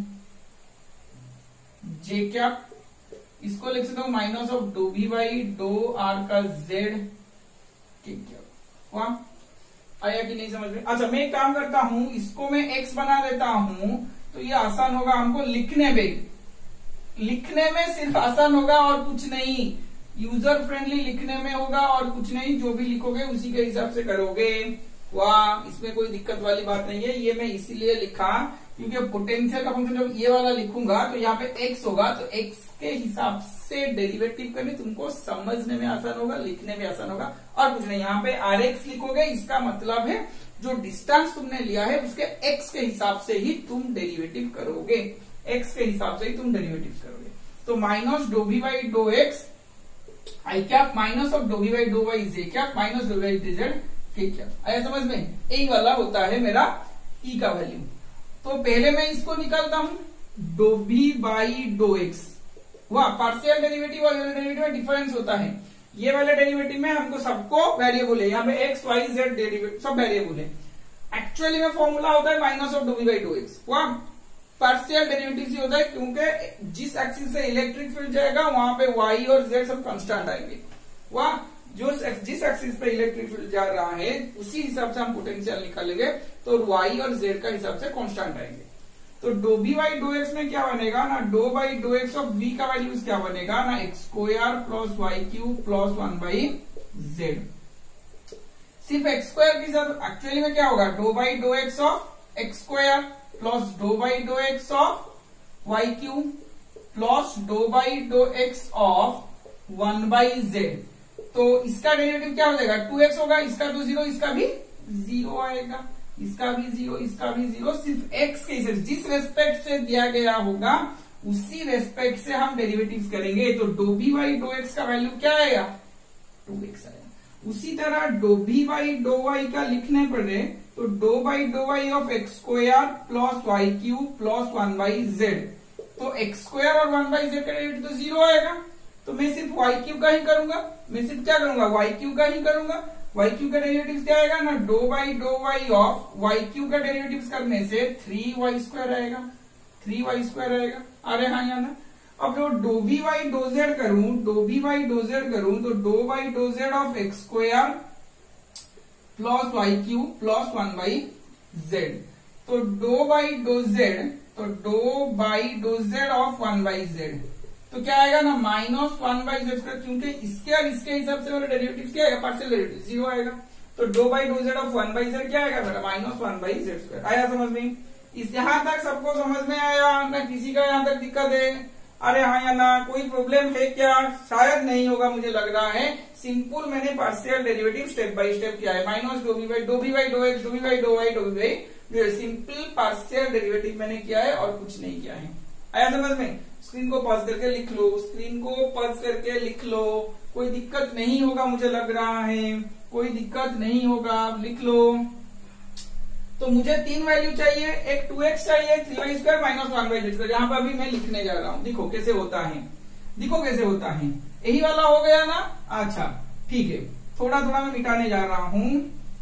जे क्या। इसको लिख सकता हूँ माइनस ऑफ डो वी बाई डो आर का जेड के क्या। हुआ? आया कि नहीं समझ में? अच्छा मैं एक काम करता हूँ, इसको मैं एक्स बना देता हूँ तो ये आसान होगा हमको लिखने में। लिखने में सिर्फ आसान होगा और कुछ नहीं। यूजर फ्रेंडली लिखने में होगा और कुछ नहीं। जो भी लिखोगे उसी के हिसाब से करोगे। वाह, इसमें कोई दिक्कत वाली बात नहीं है। ये मैं इसीलिए लिखा क्योंकि पोटेंशियल का फंक्शन जब ये वाला लिखूंगा तो यहाँ पे एक्स होगा, तो एक्स के हिसाब से डेरिवेटिव करनी तुमको समझने में आसान होगा, लिखने में आसान होगा और कुछ नहीं। यहाँ पे आर एक्स लिखोगे, इसका मतलब है जो डिस्टेंस तुमने लिया है उसके एक्स के हिसाब से ही तुम डेरिवेटिव करोगे। एक्स के हिसाब से ही तुम डेरिवेटिव करोगे। तो माइनस डो वी बाई डो x I cap minus of डो वी बाई डो वाई जे कैप माइनस डो बाई डी जेड के कैप। आया समझ में? यही वाला होता है मेरा ई का वैल्यू। तो पहले मैं इसको निकालता हूं, डो वी बाई डो एक्स। वाह, पार्शियल डेरिवेटिव और डेरिवेटिव में डिफरेंस होता है। ये वाले डेरिवेटिव में हमको सबको वेरिएबल है, यहाँ पे एक्स वाई जेड डेरिवेटिव सब वेरिएबल है। एक्चुअली में फॉर्मूला होता है माइनस ऑफ डो वी बाई डो एक्स। वाह, पार्शियल डेरिवेटिव से होता है क्योंकि जिस एक्सिस से इलेक्ट्रिक फील्ड जाएगा वहां पे वाई और जेड सब कांस्टेंट आएंगे। वाह, जो जिस एक्सिस पे इलेक्ट्रिक फील्ड जा रहा है उसी हिसाब से हम पोटेंशियल निकालेंगे तो वाई और जेड का हिसाब से कांस्टेंट आएंगे। तो डो बी बाई डो एक्स में क्या बनेगा ना, डो बाई डो एक्स ऑफ वी का वैल्यूज क्या बनेगा ना, x square plus y cube plus one by z. सिर्फ एक्स स्क्वायर के साथ एक्चुअली में क्या होगा, डो बाई डो x of x square plus डो बाई डो x of y cube plus डो बाई डो x of one by z. तो इसका डेरिवेटिव क्या हो जाएगा, टू एक्स होगा। इसका तो जीरो, इसका भी जीरो आएगा, इसका भी जीरो, इसका भी जीरो। सिर्फ एक्स के हिसाब जिस रेस्पेक्ट से दिया गया होगा उसी रेस्पेक्ट से हम डेरिवेटिव्स करेंगे। तो डो बी बाई डो एक्स का वैल्यू क्या आएगा, टू एक्स आएगा। उसी तरह डो बी बाई डो वाई का लिखने पड़े तो डो बाई डो y of x square plus y cube plus one by z. तो एक्स स्क्वायर और वन बाई जेड का डेरिवेटिव तो जीरो आएगा। तो मैं सिर्फ वाई क्यूब का ही करूंगा, मैं सिर्फ क्या करूंगा, वाई क्यूब का ही करूंगा। वाई क्यूब का डेरिवेटिव क्या आएगा ना, डो बाई डो वाई ऑफ वाई क्यूब का डेरिवेटिव करने से थ्री वाई स्क्वायर आएगा, थ्री वाई स्क्वायर आएगा। अरे हाँ या ना। अब जो डो बी वाई डो जेड करूं, डो बी वाई डो जेड करूं तो डो बाई डो z of x square plus y cube plus one by z. तो डो बाई डो जेड, तो डो बाई डो z of one by z तो क्या आएगा ना, minus one by z square. क्योंकि इसके और इसके हिसाब से मेरा डेरिवेटिव क्या आएगा, पार्शियल डेरिवेटिव जीरो आएगा। तो डो बाई डो z of one by z क्या आएगा मेरा, minus one by z square. आया समझ में? इस यहां तक सबको समझ में आया ना? किसी का यहां तक दिक्कत है? अरे हाँ या ना, कोई प्रॉब्लम है क्या? शायद नहीं होगा, मुझे लग रहा है। सिंपल मैंने partial derivative step by step किया है। माइनस डो बी बाई डो बी बाई डो एक्स, डो बी बाई डो वाई, डो v by simple partial derivative मैंने किया है और कुछ नहीं किया है। आया समझ में? स्क्रीन को पॉज करके लिख लो, स्क्रीन को पॉज करके लिख लो। कोई दिक्कत नहीं होगा, मुझे लग रहा है कोई दिक्कत नहीं होगा, लिख लो। तो मुझे तीन वैल्यू चाहिए, एक टू एक्स चाहिए, three y square minus one by z square. यहाँ पर अभी मैं लिखने जा रहा हूँ, देखो कैसे होता है, देखो कैसे होता है। यही वाला हो गया ना? अच्छा ठीक है, थोड़ा थोड़ा मैं मिटाने जा रहा हूं।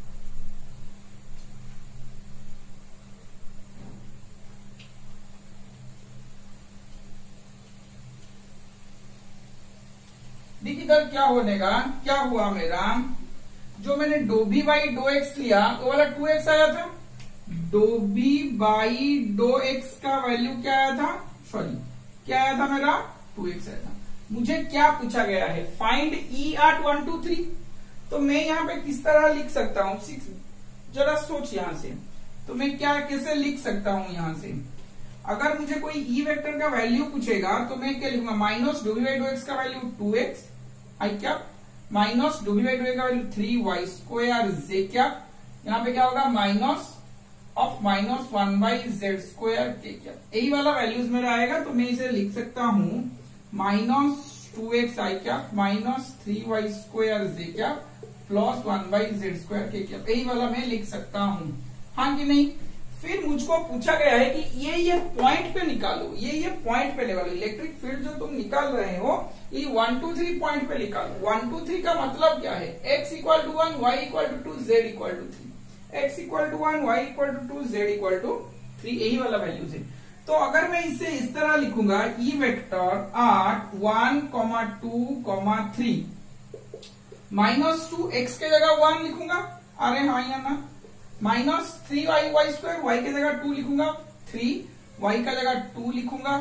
देखिए इधर क्या होनेगा, क्या हुआ मेरा, जो मैंने डो बी बाई डो एक्स लिया तो वाला टू एक्स आया था। डो बी बाई डो एक्स का वैल्यू क्या आया था, सॉरी क्या आया था मेरा, टू एक्स आया था। मुझे क्या पूछा गया है, find E at one two three. तो मैं यहाँ पे किस तरह लिख सकता हूँ, सिक्स, जरा सोच यहां से, तो मैं क्या कैसे लिख सकता हूं यहां से। अगर मुझे कोई ई वेक्टर का वैल्यू पूछेगा तो मैं क्या लिखूंगा, माइनस डू बी बाई डू एक्स का वैल्यू टू एक्स आई क्या, माइनस डू बी बाई डू एक्स का value three y square j क्या, यहाँ पे क्या होगा minus of minus one by z square k क्या, यही वाला वैल्यूज मेरा आएगा। तो मैं इसे लिख सकता हूं माइनस टू एक्स आई क्या minus three y square j क्या plus one by z square k क्या, यही वाला मैं लिख सकता हूं, हाँ कि नहीं। फिर मुझको पूछा गया है कि ये ये पॉइंट पे निकालो, ये ये पॉइंट पे निकालो, इलेक्ट्रिक फील्ड जो तुम निकाल रहे हो ये वन टू थ्री पॉइंट पे निकालो। वन टू थ्री का मतलब क्या है, x equal to one, y equal to two, z equal to three, x equal to one, y equal to two, z equal to three, यही वाला वैल्यूज है। तो अगर मैं इसे इस तरह लिखूंगा, E vector r one comma two comma three minus two, x के जगह वन लिखूंगा, अरे हाँ या ना, minus three y y square, y की जगह टू लिखूंगा, थ्री वाई का जगह टू लिखूंगा,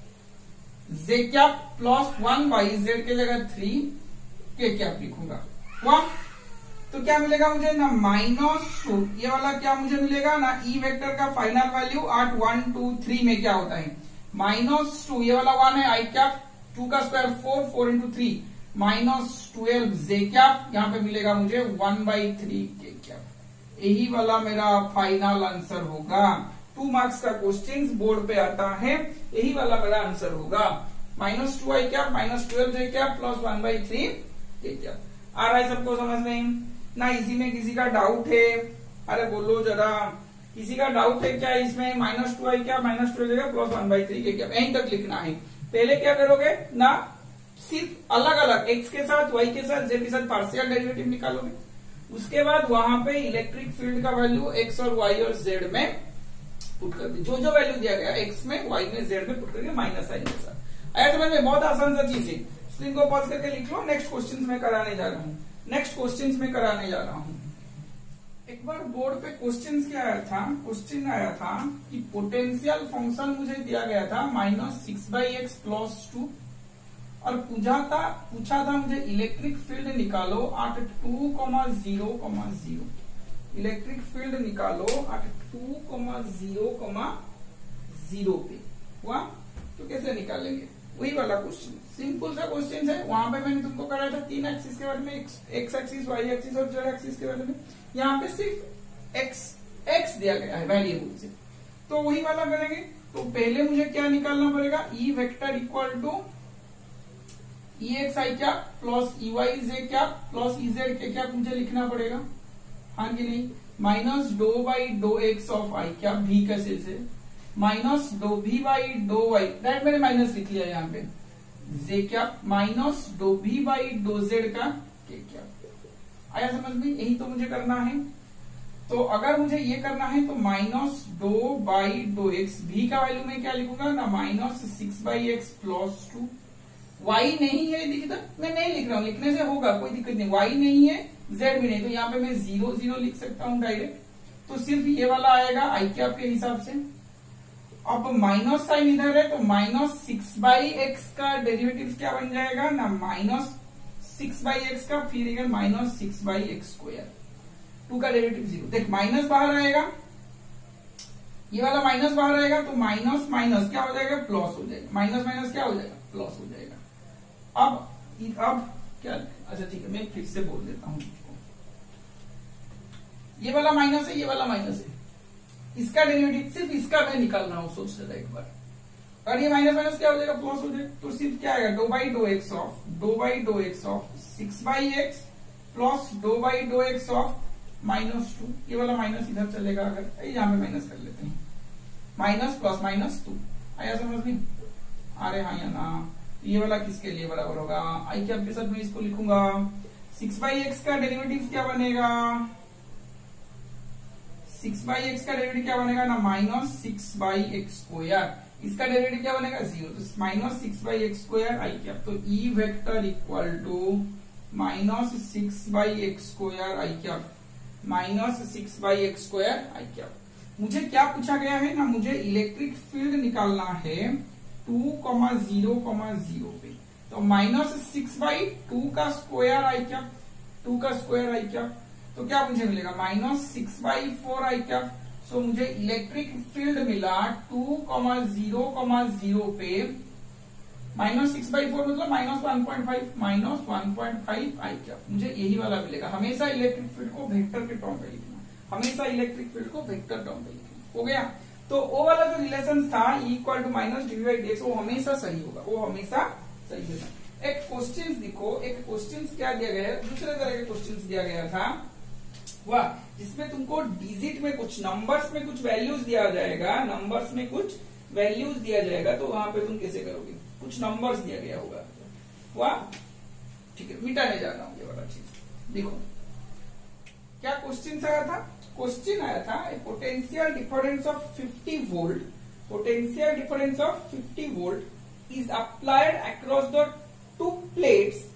जे क्या प्लस वन वाई जेड के जगह थ्री के क्या लिखूंगा, वन। तो क्या मिलेगा मुझे ना, माइनस टू, ये वाला क्या मुझे मिलेगा ना, ई वेक्टर का फाइनल वैल्यू आठ वन टू थ्री में क्या होता है, माइनस टू, ये वाला वन है आई क्या, टू का square four, four into three minus twelve j क्या, यहाँ पे मिलेगा मुझे वन बाई थ्री के क्या, यही वाला मेरा फाइनल आंसर होगा। टू मार्क्स का क्वेश्चन बोर्ड पे आता है, यही वाला मेरा आंसर होगा, माइनस टू आई क्या माइनस ट्वेल्व जे क्या plus one by three k क्या। आ रहा है सबको समझ में ना, इसी में किसी का डाउट है, अरे बोलो जरा, किसी का डाउट है क्या इसमें, माइनस टू आई क्या minus twelve j plus one by three k क्या, यहीं तक लिखना है। पहले क्या करोगे ना, सिर्फ अलग अलग एक्स के साथ वाई के साथ जेड के साथ पार्शियल डेरिवेटिव निकालोगे, उसके बाद वहां पे इलेक्ट्रिक फील्ड का वैल्यू एक्स और वाई और जेड में पुट कर दे, जो जो वैल्यू दिया गया एक्स में वाई में जेड में पुट करके माइनस साइन के साथ। आया समझ में, बहुत आसान सा चीज है। स्क्रीन को पॉज करके लिख लो, नेक्स्ट क्वेश्चन में कराने जा रहा हूँ, नेक्स्ट क्वेश्चन में कराने जा रहा हूँ। एक बार बोर्ड पे क्वेश्चन क्या आया था, क्वेश्चन आया था कि पोटेंशियल फंक्शन मुझे दिया गया था minus six by x plus two, और पूछा था पूछा था मुझे इलेक्ट्रिक फील्ड निकालो at two comma zero comma zero, electric field निकालो at two comma zero comma zero पे हुआ, तो कैसे निकालेंगे, वही वाला क्वेश्चन, सिंपल सा क्वेश्चन है। वहां पे मैंने तुमको कराया था तीन एक्सिस के बारे में, एक्स एक्सिस वाई एक्सिस और जेड एक्सिस के बारे में, यहाँ पे सिर्फ एक्स एक्स दिया गया है वेरिएबल से, तो वही वाला करेंगे। तो पहले मुझे क्या निकालना पड़ेगा, E vector equal to E x आई क्या प्लस ई वाई जे क्या प्लस ई जेड के क्या मुझे लिखना पड़ेगा, हाँ कि नहीं, माइनस डो बाई डो एक्स ऑफ आई क्या भी कैसे से, माइनस डो भी बाई डो वाई, दैट मैंने माइनस लिख लिया यहाँ पे, जे क्या माइनस डो भी बाई डो जेड का के क्या। आया समझ में, यही तो मुझे करना है। तो अगर मुझे ये करना है तो माइनस डो बाई डो एक्स, भी का वैल्यू में क्या लिखूंगा ना, minus six by x plus two, y नहीं है दिखता, मैं नहीं लिख रहा हूं, लिखने से होगा कोई दिक्कत नहीं, वाई नहीं है जेड भी नहीं, तो यहाँ पे मैं जीरो जीरो लिख सकता हूँ डायरेक्ट, तो सिर्फ ये वाला आएगा आई कैप के हिसाब से। अब माइनस साइन इधर है तो माइनस सिक्स बाई एक्स का डेरिवेटिव क्या बन जाएगा ना, माइनस सिक्स बाई एक्स का, फिर इधर minus six by x square, two का डेरिवेटिव जीरो, देख माइनस बाहर आएगा, ये वाला माइनस बाहर आएगा, तो माइनस माइनस क्या हो जाएगा, प्लस हो जाएगा, माइनस माइनस क्या हो जाएगा, प्लस हो जाएगा। अब अब क्या, अच्छा ठीक है मैं फिर से बोल देता हूं, ये वाला माइनस है, ये वाला माइनस है, इसका डेरिवेटिव सिर्फ इसका मैं निकाल रहा हूं, सोच रहा एक बार, और ये माइनस माइनस क्या हो जाएगा, प्लस हो जाएगा, तो सिर्फ क्या आएगा, डो बाई डो एक्स ऑफ डो बाई डो x of six by x plus डो बाई डो एक्स ऑफ माइनस टू, ये वाला माइनस इधर चलेगा, अगर यहां पे माइनस कर लेते हैं, माइनस प्लस माइनस टू। आया समझ में, अरे हाँ या ना, ये वाला किसके लिए बराबर होगा, आई कैप के साथ मैं इसको लिखूंगा, सिक्स बाई एक्स का डेरिवेटिव क्या बनेगा, सिक्स बाई एक्स का डेरिवेटिव क्या बनेगा ना, minus six by x square, इसका डेरिवेटिव क्या बनेगा, जीरो, तो minus six by x square i cap, तो E vector equal to minus six by x square i cap, minus six by x square i cap. मुझे क्या पूछा गया है ना, मुझे इलेक्ट्रिक फील्ड निकालना है two comma zero comma zero पे, तो माइनस सिक्स बाई टू का स्क्वायर आई क्या, टू का स्क्वायर आई क्या, तो क्या मुझे मिलेगा minus six by four i क्या। सो मुझे इलेक्ट्रिक फील्ड मिला two comma zero comma zero पे माइनस सिक्स बाई फोर मतलब minus one point five, minus one point five i क्या, मुझे यही वाला मिलेगा। हमेशा इलेक्ट्रिक फील्ड को वेक्टर के टर्म पे लिखना, हमेशा इलेक्ट्रिक फील्ड को वेक्टर टर्म पे लिखना। हो गया। तो वो वाला जो रिलेशन था equal to minus DV by dx वो हमेशा सही होगा, वो हमेशा सही होगा। एक क्वेश्चन देखो, एक क्वेश्चन क्या दिया गया है, दूसरे तरह के क्वेश्चन दिया गया था वाह, जिसमें तुमको डिजिट में कुछ नंबर्स में कुछ वैल्यूज दिया जाएगा, नंबर्स में कुछ वैल्यूज दिया जाएगा, तो वहां पे तुम कैसे करोगे, कुछ नंबर्स दिया गया होगा वाह, ठीक है, मिटाने जा रहा हूं ये वाला चीज। देखो क्या क्वेश्चन आया था, क्वेश्चन आया था a potential difference of fifty volt, potential difference of fifty volt is applied across the two plates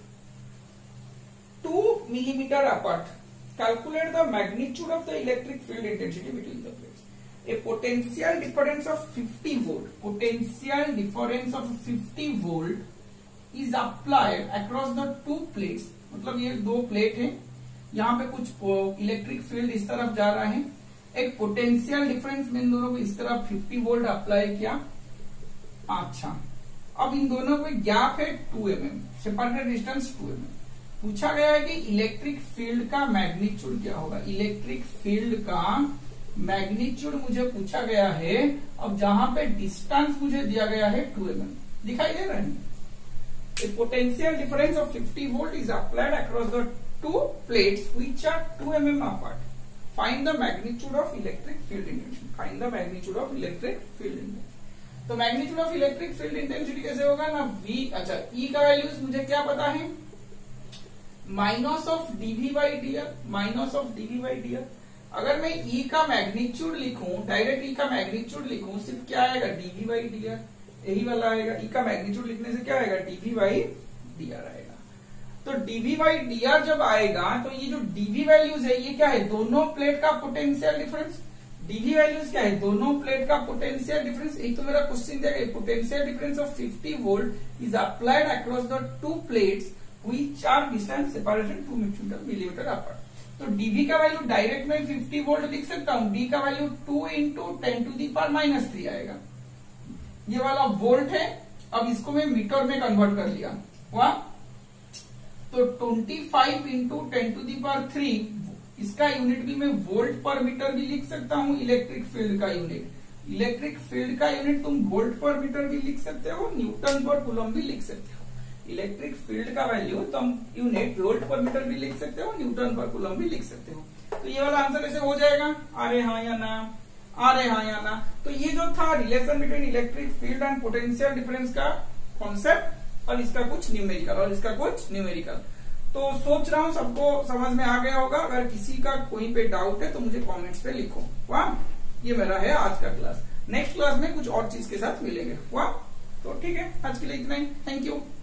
two millimetre apart. Calculate the magnitude of the electric field intensity between the plates. A potential difference of fifty volt, potential difference of fifty volt is applied across the two plates. मतलब ये दो प्लेट है, यहाँ पे कुछ इलेक्ट्रिक फील्ड इस तरफ जा रहा है, एक पोटेंशियल डिफरेंस में इन दोनों को इस तरफ फिफ्टी वोल्ट अप्लाई किया। अच्छा, अब इन दोनों पे गैप है two m m, separated distance two m m. पूछा गया है कि इलेक्ट्रिक फील्ड का मैग्नीट्यूड क्या होगा, इलेक्ट्रिक फील्ड का मैग्नीट्यूड मुझे पूछा गया है। अब जहां पे डिस्टेंस मुझे दिया गया है टू एम एम, दिखाई दे रहा है। Potential difference of fifty volt is applied across the two plates which are two m m apart. Find the magnitude of electric field intensity, find the magnitude of electric field intensity. तो magnitude of electric field intensity कैसे होगा ना, वी, अच्छा ई का वैल्यूज मुझे क्या पता है, minus of DV by dr, minus of DV by dr. अगर मैं ई का मैग्नीट्यूड लिखूं, डायरेक्ट ई का मैग्नीट्यूड लिखूं, सिर्फ क्या आएगा डीवी बाई डीआर, यही वाला आएगा। ई का मैग्नीट्यूड लिखने से क्या आएगा, डीवी बाई डीआर आएगा। तो डीवी बाई डीआर जब आएगा तो ये जो डीवी वैल्यूज है ये क्या है, दोनों प्लेट का पोटेंशियल डिफरेंस। डीवी वैल्यूज क्या है, दोनों प्लेट का पोटेंशियल डिफरेंस। एक तो मेरा क्वेश्चन दिया गया, potential difference of fifty volt is applied across the two plates which are distance separation two millimetre apart. तो डीवी का वैल्यू डायरेक्ट में फिफ्टी वोल्ट लिख सकता हूं, डी का value two into ten to the power minus three आएगा। ये वाला वोल्ट है, अब इसको मैं मीटर में कन्वर्ट कर लिया वाह, तो twenty five into ten to the power three, इसका यूनिट भी मैं वोल्ट पर मीटर भी लिख सकता हूं। इलेक्ट्रिक फील्ड का यूनिट, इलेक्ट्रिक फील्ड का यूनिट तुम वोल्ट पर मीटर भी लिख सकते हो, न्यूटन पर कूलम भी लिख सकते हो। इलेक्ट्रिक फील्ड का वैल्यू तुम यूनिट वोल्ट पर मीटर भी लिख सकते हो, न्यूटन पर कूलम भी लिख सकते हो। तो ये वाला आंसर ऐसे हो जाएगा, अरे हाँ या ना, अरे हाँ या ना। तो ये जो था relation between electric field and potential difference का कॉन्सेप्ट, और इसका कुछ न्यूमेरिकल, और इसका कुछ न्यूमेरिकल। तो सोच रहा हूँ सबको समझ में आ गया होगा। अगर किसी का कोई पे डाउट है तो मुझे कॉमेंट्स पे लिखो। वाह, ये मेरा है आज का क्लास। नेक्स्ट क्लास में कुछ और चीज के साथ मिलेंगे। वाह, तो ठीक है, आज के लिए इतना ही। Thank you.